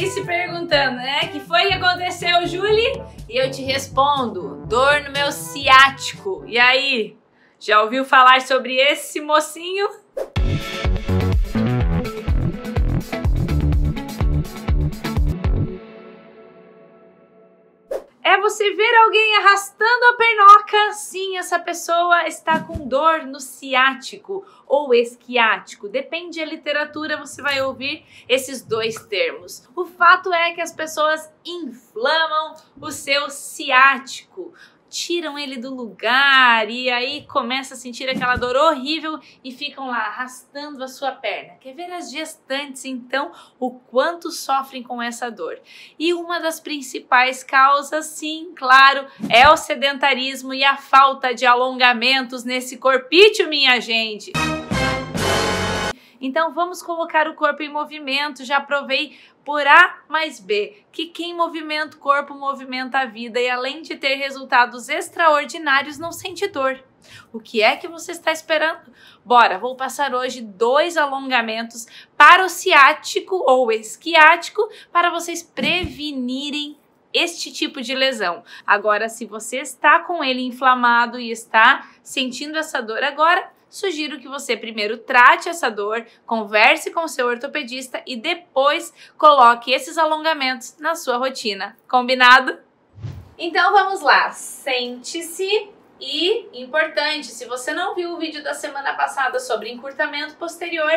se perguntando, né? Que foi que aconteceu, Julie? E eu te respondo, dor no meu ciático. E aí, já ouviu falar sobre esse mocinho? É você ver alguém arrastando a pernoca, sim, essa pessoa está com dor no ciático ou esquiático. Depende da literatura, você vai ouvir esses dois termos. O fato é que as pessoas inflamam o seu ciático, tiram ele do lugar e aí começa a sentir aquela dor horrível e ficam lá arrastando a sua perna. Quer ver as gestantes, então, o quanto sofrem com essa dor? E uma das principais causas, sim, claro, é o sedentarismo e a falta de alongamentos nesse corpício, minha gente. Então vamos colocar o corpo em movimento. Já provei por A mais B que quem movimenta o corpo movimenta a vida e além de ter resultados extraordinários não sente dor. O que é que você está esperando? Bora, vou passar hoje 2 alongamentos para o ciático ou esquiático para vocês prevenirem este tipo de lesão. Agora, se você está com ele inflamado e está sentindo essa dor agora, sugiro que você primeiro trate essa dor, converse com o seu ortopedista e depois coloque esses alongamentos na sua rotina. Combinado? Então vamos lá, sente-se e, importante, se você não viu o vídeo da semana passada sobre encurtamento posterior,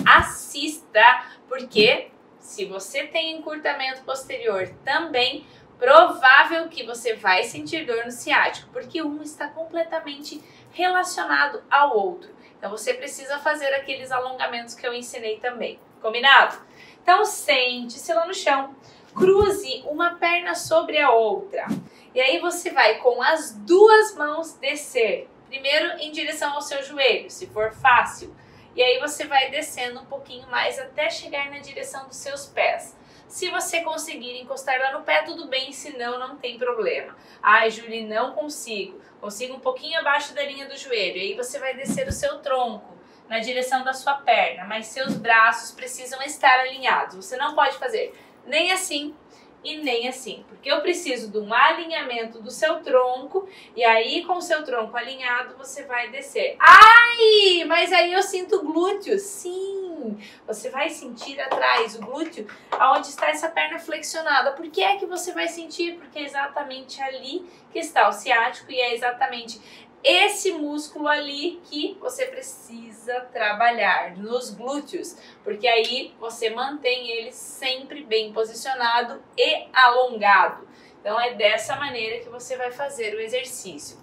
assista, porque se você tem encurtamento posterior também, provável que você vai sentir dor no ciático, porque um está completamente relacionado ao outro. Então você precisa fazer aqueles alongamentos que eu ensinei também. Combinado? Então sente-se lá no chão, cruze uma perna sobre a outra. E aí você vai com as 2 mãos descer. Primeiro em direção ao seu joelho, se for fácil. E aí você vai descendo um pouquinho mais até chegar na direção dos seus pés. Se você conseguir encostar lá no pé, tudo bem, se não, não tem problema. Ai, Julie, não consigo. Consigo um pouquinho abaixo da linha do joelho. E aí você vai descer o seu tronco na direção da sua perna, mas seus braços precisam estar alinhados. Você não pode fazer nem assim e nem assim, porque eu preciso de um alinhamento do seu tronco e aí com o seu tronco alinhado você vai descer. Ai, mas aí eu sinto glúteo. Sim, você vai sentir atrás o glúteo, aonde está essa perna flexionada. Por que é que você vai sentir? Porque é exatamente ali que está o ciático e é exatamente esse músculo ali que você precisa trabalhar, nos glúteos, porque aí você mantém ele sempre bem posicionado e alongado. Então é dessa maneira que você vai fazer o exercício.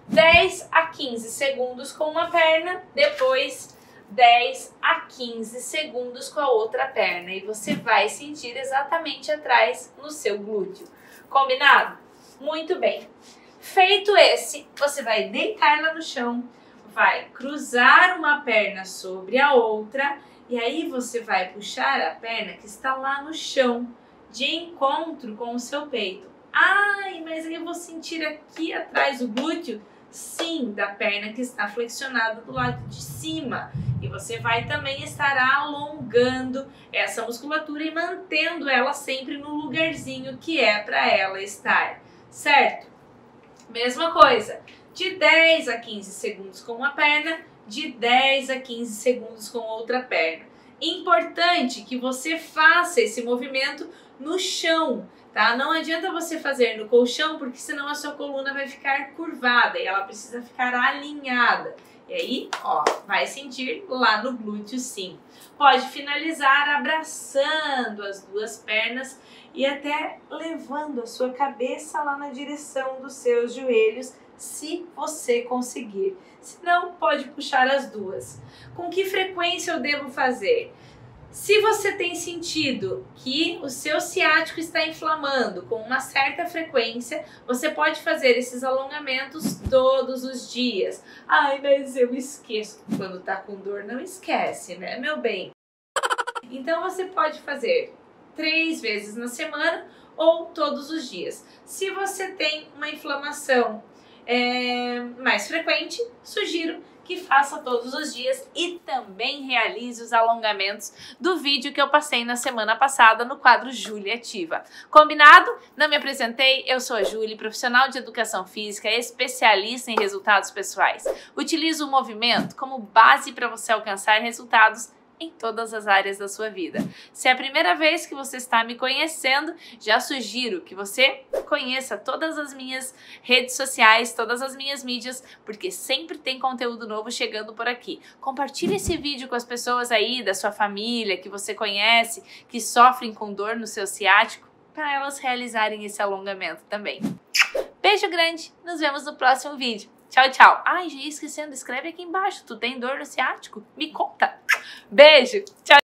10 a 15 segundos com uma perna, depois 10 a 15 segundos com a outra perna e você vai sentir exatamente atrás no seu glúteo. Combinado? Muito bem. Feito esse, você vai deitar lá no chão, vai cruzar uma perna sobre a outra e aí você vai puxar a perna que está lá no chão, de encontro com o seu peito. Ai, mas aí eu vou sentir aqui atrás o glúteo? Sim, da perna que está flexionada do lado de cima. E você vai também estar alongando essa musculatura e mantendo ela sempre no lugarzinho que é para ela estar, certo? Mesma coisa, de 10 a 15 segundos com uma perna, de 10 a 15 segundos com outra perna. Importante que você faça esse movimento no chão, tá? Não adianta você fazer no colchão, porque senão a sua coluna vai ficar curvada e ela precisa ficar alinhada. E aí, ó, vai sentir lá no glúteo sim. Pode finalizar abraçando as 2 pernas e até levando a sua cabeça lá na direção dos seus joelhos, se você conseguir. Se não, pode puxar as 2. Com que frequência eu devo fazer? Se você tem sentido que o seu ciático está inflamando com uma certa frequência, você pode fazer esses alongamentos todos os dias. Ai, mas eu esqueço. Quando tá com dor, não esquece, né, meu bem? Então você pode fazer 3 vezes na semana ou todos os dias. Se você tem uma inflamação mais frequente, sugiro que faça todos os dias e também realize os alongamentos do vídeo que eu passei na semana passada no quadro Júlia Ativa. Combinado? Não me apresentei? Eu sou a Júlia, profissional de educação física, especialista em resultados pessoais. Utilizo o movimento como base para você alcançar resultados em todas as áreas da sua vida. Se é a primeira vez que você está me conhecendo, já sugiro que você conheça todas as minhas redes sociais, todas as minhas mídias, porque sempre tem conteúdo novo chegando por aqui. Compartilhe esse vídeo com as pessoas aí da sua família, que você conhece, que sofrem com dor no seu ciático, para elas realizarem esse alongamento também. Beijo grande, nos vemos no próximo vídeo. Tchau, tchau. Ai, já ia esquecendo, escreve aqui embaixo. Tu tem dor no ciático? Me conta. Beijo. Tchau.